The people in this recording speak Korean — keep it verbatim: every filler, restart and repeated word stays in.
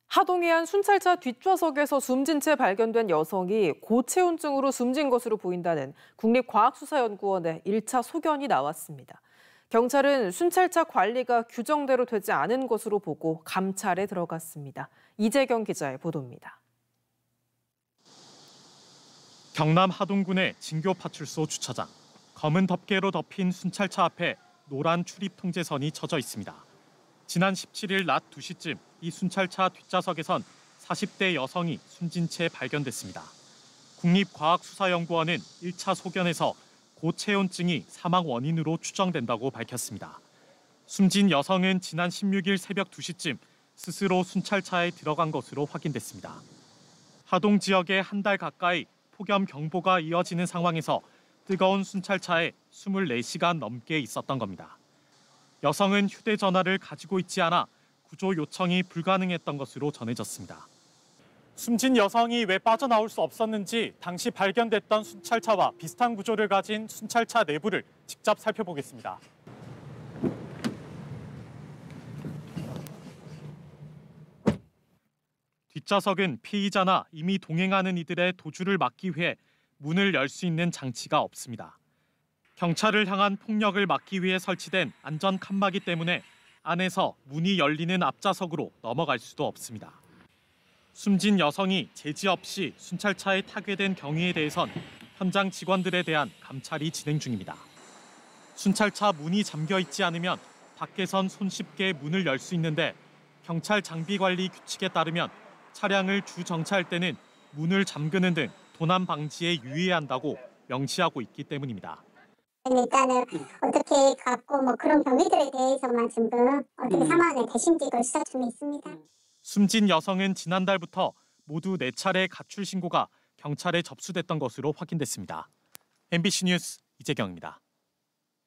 하동의 한 순찰차 뒷좌석에서 숨진 채 발견된 여성이 고체온증으로 숨진 것으로 보인다는 국립과학수사연구원의 일 차 소견이 나왔습니다. 경찰은 순찰차 관리가 규정대로 되지 않은 것으로 보고 감찰에 들어갔습니다. 이재경 기자의 보도입니다. 경남 하동군의 진교파출소 주차장. 검은 덮개로 덮인 순찰차 앞에 노란 출입 통제선이 쳐져 있습니다. 지난 십칠 일 낮 두 시쯤 이 순찰차 뒷좌석에선 사십 대 여성이 숨진 채 발견됐습니다. 국립과학수사연구원은 일 차 소견에서 고체온증이 사망 원인으로 추정된다고 밝혔습니다. 숨진 여성은 지난 십육 일 새벽 두 시쯤 스스로 순찰차에 들어간 것으로 확인됐습니다. 하동 지역에 한 달 가까이 폭염 경보가 이어지는 상황에서 뜨거운 순찰차에 이십사 시간 넘게 있었던 겁니다. 여성은 휴대전화를 가지고 있지 않아 구조 요청이 불가능했던 것으로 전해졌습니다. 숨진 여성이 왜 빠져나올 수 없었는지 당시 발견됐던 순찰차와 비슷한 구조를 가진 순찰차 내부를 직접 살펴보겠습니다. 뒷좌석은 피의자나 이미 동행하는 이들의 도주를 막기 위해 문을 열 수 있는 장치가 없습니다. 경찰을 향한 폭력을 막기 위해 설치된 안전 칸막이 때문에 안에서 문이 열리는 앞좌석으로 넘어갈 수도 없습니다. 숨진 여성이 제지 없이 순찰차에 타게 된 경위에 대해선 현장 직원들에 대한 감찰이 진행 중입니다. 순찰차 문이 잠겨 있지 않으면 밖에선 손쉽게 문을 열 수 있는데 경찰 장비 관리 규칙에 따르면 차량을 주정차할 때는 문을 잠그는 등 도난 방지에 유의해야 한다고 명시하고 있기 때문입니다. 일단은 어떻게 갖고 뭐 그런 경위들에 대해서만 지금 어떻게 사망에 대신직을 수사 중에 있습니다. 숨진 여성은 지난달부터 모두 네 차례 가출 신고가 경찰에 접수됐던 것으로 확인됐습니다. 엠비씨 뉴스 이재경입니다.